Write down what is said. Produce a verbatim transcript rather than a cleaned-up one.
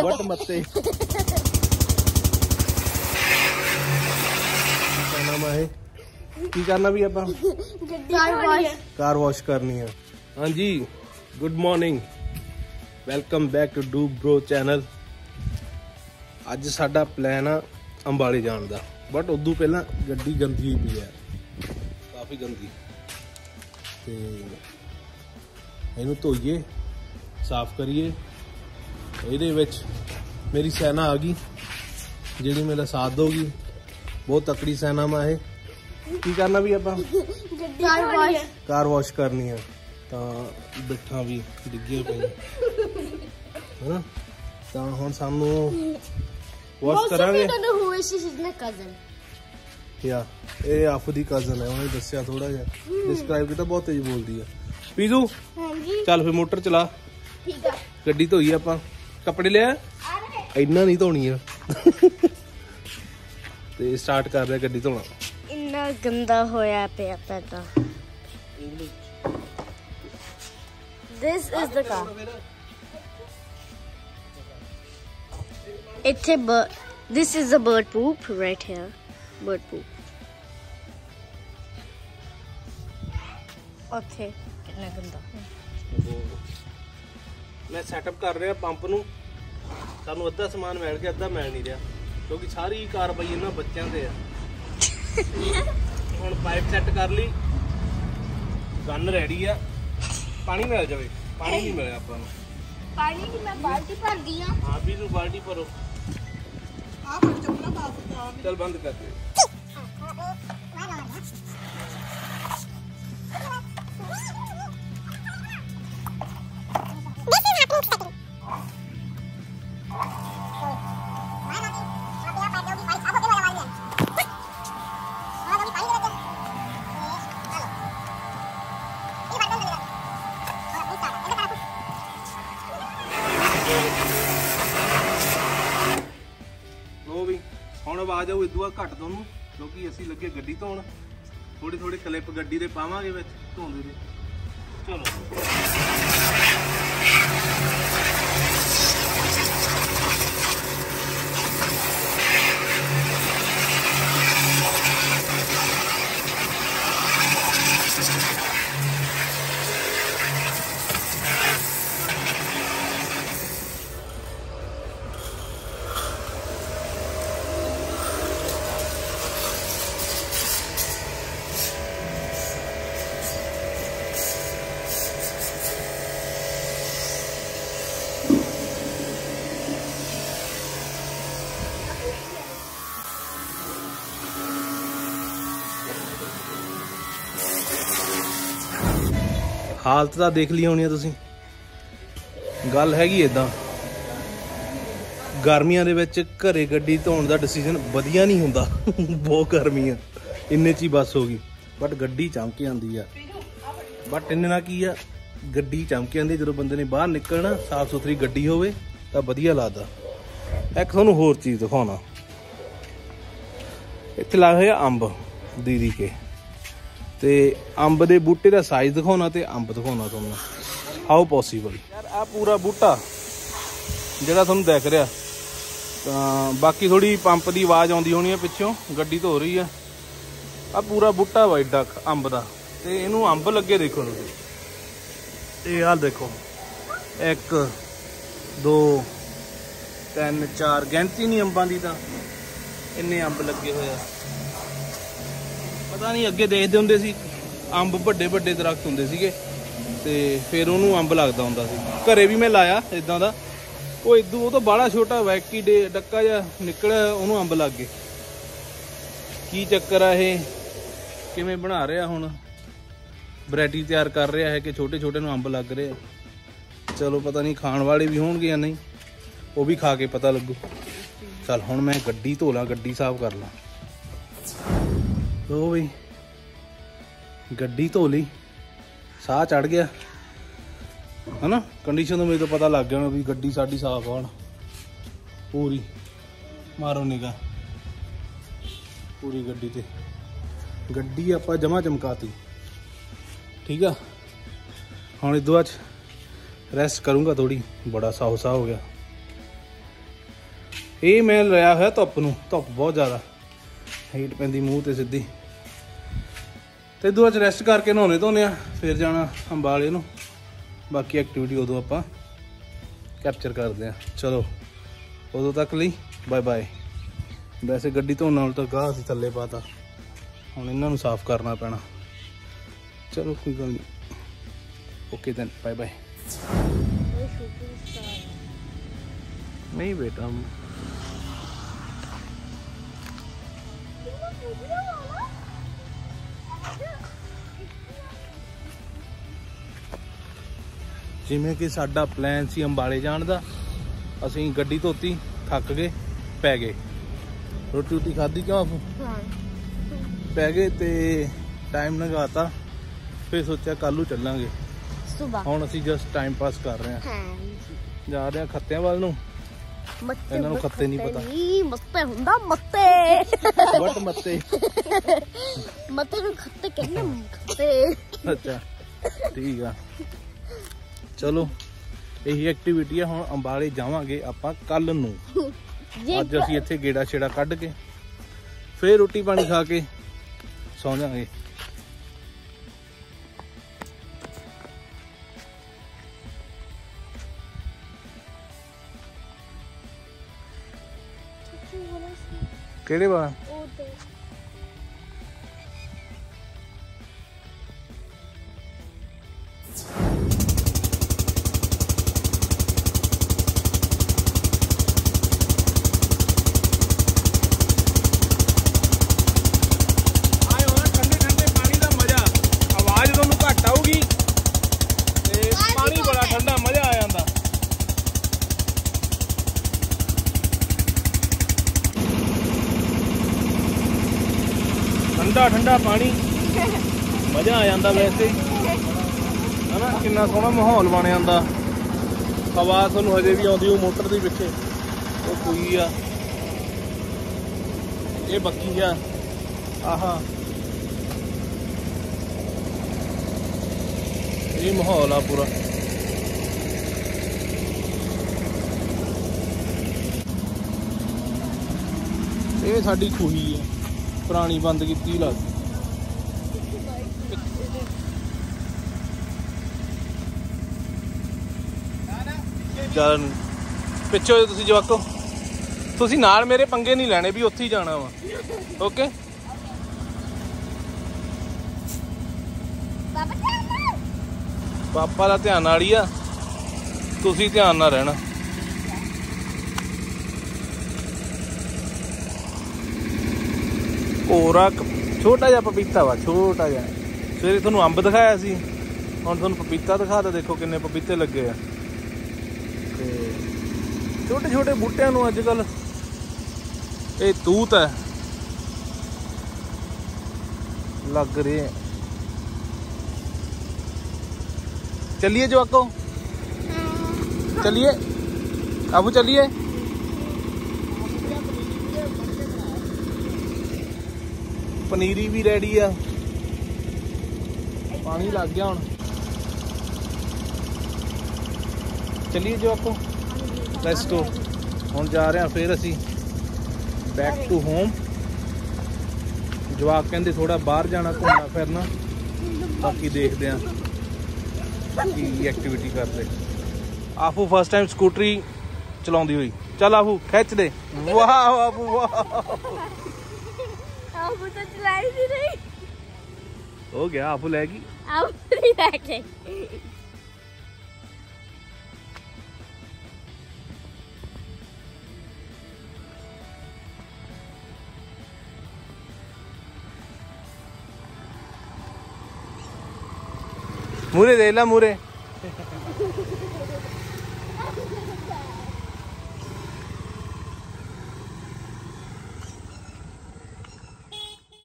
But मत्ते नाम है की करना भी आप कार वॉश करनी है। हाँ जी, good morning, welcome back to do bro channel. अज साडा प्लान आ अंबाले जाने का, बट उदू पहला गड्डी गंदी हुई पई है, काफ़ी गंदी। तो इनू धोइए, साफ करिए। ये मेरी सेना आ गई जी मेरा साथ दोगी। बहुत तकड़ी सेना में है। की करना भी आप कार वॉश करनी है, तो बिठा भी डिगे पे है ना, तो हम सानू वॉश करांगे। या ये आफू दी कजन है, उन्हें दसिया थोड़ा जा डिस्क्राइब किया, बहुत तेज बोलती है। पीजू चल फिर मोटर चला, गड्डी धोई आप, कपड़े लिया इन्ना नहीं धोनी है। ते स्टार्ट कर रहे गड्डी धोना। इन्ना गंदा होया पिया पैदा। This is the car. It's a bird. This is a bird poop right here. Bird poop. Okay. कितना गंदा। मैं सेटअप कर रहा पंप नू, सानू अद्धा समान मिल गया, अद्धा मिल नहीं रहा, क्योंकि सारी कारवाई इन्हां बच्चों से है। हुण पाइप सैट कर ली, गन रेडी है, पानी मिल जाए। पानी नहीं मिले आपां नूं, पानी की मैं बाल्टी भर दी हां। हां भी नूं बाल्टी भरो। आ पर चपला पास चल बंद कर दे। ਹੁਣ ਆਵਾਜ਼ ਆਊ ਇਦੋਂ ਘੱਟ ਤੁਹਾਨੂੰ, ਕਿਉਂਕਿ ਅਸੀਂ ਲੱਗੇ ਗੱਡੀ ਧੋਣ। ਥੋੜੇ ਥੋੜੇ ਕਲਿੱਪ ਗੱਡੀ ਦੇ ਪਾਵਾਂਗੇ ਵਿੱਚ ਧੋਂਦੇ ਦੇ। ਚਲੋ हालत तो देख ली होनी है तुसीं। गल हैगी इदां, गर्मियां दे विच घरे गड्डी धोण दा डिसीजन वधिया नहीं हुंदा। बहुत गर्मी है, इन्ने च ही बस हो गई। बट गड्डी चमक आंदी है, बट इन्ने ना की है, गड्डी चमक आंदी जदों बंदे ने बाहर निकलना, साफ सुथरी गड्डी होवे तां वधिया लगदा। एक तुहानूं होर चीज़ दिखाउणा, इत्थे लाए होए अंब दीदी के, ते अंब दे बूटे का साइज दिखाना, ते अंब दिखाना तुहानूं। हाउ पॉसीबल यार, आ पूरा बूटा जिहड़ा तुहानूं दिख रहा, तां बाकी थोड़ी पंप की आवाज़ आउंदी होनी है पिछों, गड्डी धो रही है। आ पूरा बूटा वा एडा अंब का, ते इनू अंब लगे देखो तुसीं। ये हाल देखो, एक दो तीन चार, गिनती नहीं अंबां दी, तां इन्ने अंब लगे होए आ। पता नहीं अगे देखते होंगे सी अंब बड़े बड़े दरख्त होंगे सीगे, ते फिर उन्होंने अंब लगता होंदा सी। घरे भी मैं लाया इदां दा, वो इदू वो तो बड़ा छोटा वैकी डे डक्का जा निकलिया, उन्होंने अंब लग गए। की चक्कर है ये, किवें बना रहा हुण वैरायटी तैयार कर रहा है कि छोटे छोटे नूं अंब लग रहे हैं। चलो पता नहीं खाण वाले भी होणगे या नहीं, वो भी खा के पता लगू। चल हुण मैं गड्डी धो ला, गड्डी साफ कर ला। तो भाई गड्डी धो ली, साह चढ़ गया है ना। कंडीशन तो मेरे तो पता लग गया भी गड्डी साडी साफ आ पूरी। मारो निगाह पूरी गड्डी ते, गड्डी आपां जमा चमकाती। ठीक है, हुण इदों बाद रेस्ट करूँगा थोड़ी, बड़ा साह साह हो गया। ਇਹ ਮੈਂ ਲਿਆ ਹੋਇਆ ਧੁੱਪ ਨੂੰ, ਧੁੱਪ ਬਹੁਤ ਜ਼ਿਆਦਾ ਹੀਟ ਪੈਂਦੀ ਮੂੰਹ ਤੇ ਸਿੱਧੀ। ਤੇ ਦੋ ਅੱਜ ਰੈਸਟ ਕਰਕੇ ਨਹਾਉਣੇ ਧੋਣੇ ਆ, ਫਿਰ ਜਾਣਾ ਅੰਬਾਲੇ ਨੂੰ। ਬਾਕੀ ਐਕਟੀਵਿਟੀ ਉਦੋਂ ਆਪਾਂ ਕੈਪਚਰ ਕਰਦੇ ਆ। ਚਲੋ ਉਦੋਂ ਤੱਕ ਲਈ ਬਾਏ ਬਾਏ। ਵੈਸੇ ਗੱਡੀ ਧੋਣ ਨਾਲ ਤਾਂ ਗਾਹ ਅਸੀਂ ਥੱਲੇ ਪਾਤਾ, ਹੁਣ ਇਹਨਾਂ ਨੂੰ ਸਾਫ਼ ਕਰਨਾ ਪੈਣਾ। ਚਲੋ ਕੋਈ ਗੱਲ ਨਹੀਂ, ਓਕੇ ਦੈਨ ਬਾਏ ਬਾਏ। ਨਹੀਂ ਬੇਟਾ, ਜਿਵੇਂ ਕਿ ਸਾਡਾ ਪਲਾਨ ਸੀ ਅੰਬਾਲੇ ਜਾਣ ਦਾ, ਅਸੀਂ ਗੱਡੀ ਧੋਤੀ, ਥੱਕ ਗਏ, ਪੈ ਗਏ। ਰੋਟੀ ਰੋਟੀ ਖਾਧੀ ਕਿਉਂ ਆਪੂ? ਪੈ ਗਏ ਤੇ ਟਾਈਮ ਲੰਘਾਤਾ। ਫਿਰ ਸੋਚਿਆ ਕੱਲ੍ਹ ਨੂੰ ਚੱਲਾਂਗੇ। ਹੁਣ ਅਸੀਂ ਜਸਟ ਟਾਈਮ ਪਾਸ ਕਰ ਰਹੇ ਹਾਂ, ਜਾ ਰਹੇ ਹਾਂ ਖੱਤਿਆਂ ਵੱਲ ਨੂੰ। ਇਹਨਾਂ ਨੂੰ ਖੱਤੇ ਨਹੀਂ ਪਤਾ, ਮੱਤੇ ਹੁੰਦਾ ਮੱਤੇ ਬਟ ਮੱਤੇ ਮੱਤੇ ਨੂੰ ਖੱਤੇ ਕਹਿੰਦੇ ਖੱਤੇ। ਅੱਛਾ ਠੀਕ ਆ, ਚਲੋ ਇਹੀ ਐਕਟੀਵਿਟੀ ਆ। ਹੁਣ ਅੰਬਾਲੇ ਜਾਵਾਂਗੇ ਆਪਾਂ ਕੱਲ ਨੂੰ। ਅੱਜ ਅਸੀਂ ਇੱਥੇ ਗੇੜਾ ਛੇੜਾ ਕੱਢ ਕੇ ਫਿਰ ਰੋਟੀ ਪਾਣੀ ਖਾ ਕੇ ਸੌਂ ਜਾਵਾਂਗੇ। ਕਿਹੜੇ ਵਾਲਾ? ठंडा ठंडा पानी मजा आ जाता। वैसे है ना, कितना सोहना माहौल बन जाता। हवा तुहानू हजे भी आउंदी मोटर के पिछे, वो कोई आ ये बक्की आ आहा, ये माहौल आ पूरा। ये साडी खूही है, पुरानी बंद की लग। चल पिछे हो तुसी जवाको, तुसी नाल मेरे पंगे नहीं लेने, भी उत्थे ही जाना वा। ओके पापा का ध्यान वाली आ, तुसी ध्यान ना रहना। कोरा छोटा जा पपीता वा, छोटा जा। सवेरे तुहानू अंब दिखाया सी, हुण तुहानू पपीता दिखा दे। देखो किन्ने पपीते लगे आ। छोटे छोटे बूटियां नू अजकल ये तूत है लग रहे हैं। चलिए जवाको, चलिए अबू, चलिए। पनीरी भी रेडी है, पानी लग गया हुण। चलिए जवाको, लेट्स गो। हुण जा रहे हैं फिर असी बैक टू होम। जवाक कहंदे थोड़ा बाहर जाना, घूमना फिरना, बाकी देखते हैं की एक्टिविटी करते। आफू फर्स्ट टाइम स्कूटरी चलाउंदी हुई। चल आफू खिच दे। वाह आफू वाह, आफू तो चलाई भी नहीं। हो गया, आफू लेगी। आफू नहीं लेके। मूरे दे ला, मूरे